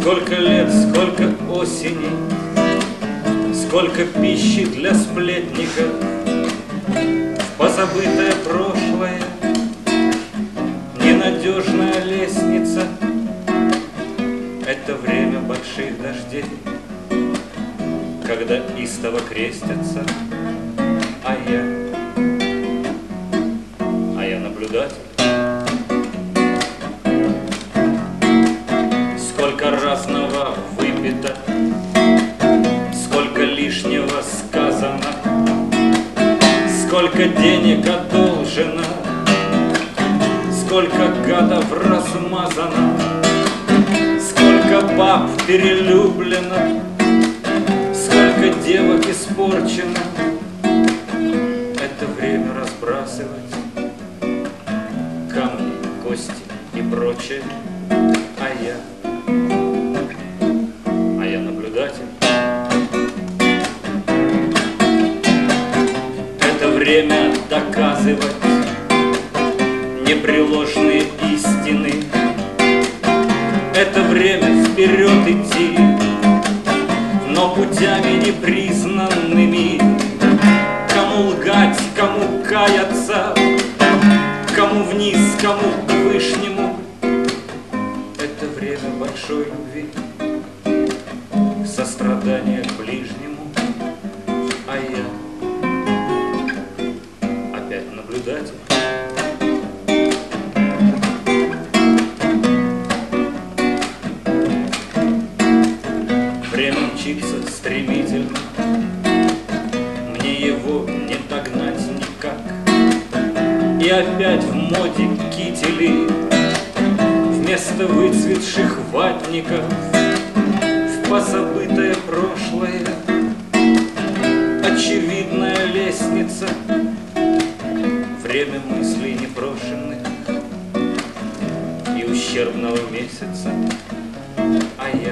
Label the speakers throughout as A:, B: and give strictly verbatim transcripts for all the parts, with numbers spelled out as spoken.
A: Сколько лет, сколько осени, сколько пищи для сплетников, в позабытое прошлое ненадежная лестница. Это время больших дождей, когда истово крестятся, а я, а я наблюдатель. Сколько разного выпито, сколько лишнего сказано, сколько денег одолжено, сколько гадов размазано, сколько баб перелюблено, сколько девок испорчено. Это время разбрасывать камни, кости и прочее, а я, а я наблюдатель. Это время доказывать непреложные истины. Это время вперед идти, но путями непризнанными. Кому лгать, кому каяться, кому вниз, кому к вышнему. Это время большой любви, сострадания к ближнему, а я опять наблюдатель. Время мчится стремительно, мне его не догнать никак. И опять в моде кители вместо выцветших ватников, в позабытое прошлое очевидная лестница. Время мыслей непрошенных и ущербного месяца, а я,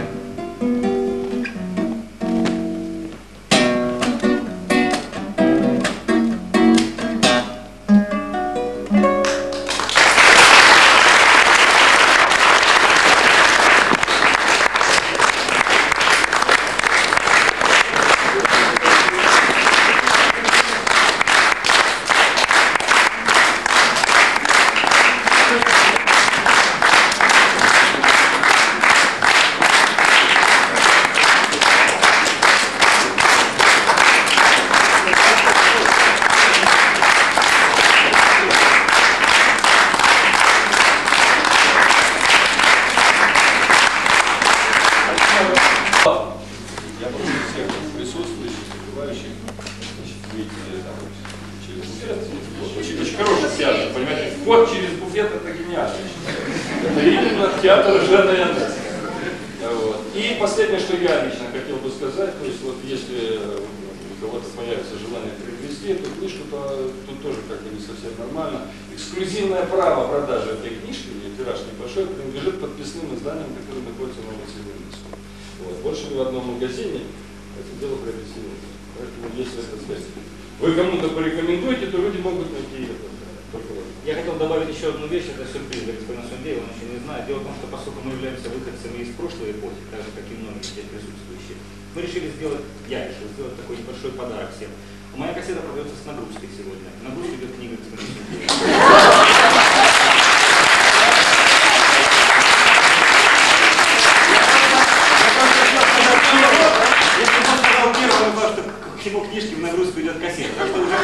B: вход через буфет — это гениально. Это именно театр Жена Янесса. Вот. И последнее, что я лично хотел бы сказать, то есть вот если у кого-то появится желание приобрести эту книжку, то тут тоже как-то не совсем нормально. Эксклюзивное право продажи этой книжки, тираж небольшой, принадлежит подписным изданиям, которые находятся в Новосибирске. Вот. Больше ни в одном магазине это дело приобрести нельзя. Поэтому если это сказать, вы кому-то порекомендуете, то люди могут найти это.
A: Я хотел добавить еще одну вещь, это сюрприз для господина Сундеева, он еще не знает. Дело в том, что поскольку мы являемся выходцами из прошлой эпохи, так же, как и многие здесь присутствующие, мы решили сделать, я решил сделать такой небольшой подарок всем. Моя кассета продается с нагрузкой сегодня. В нагрузке идет книга господина Сундеева. Я сказал первый, что к чему книжке в нагрузку идет кассета.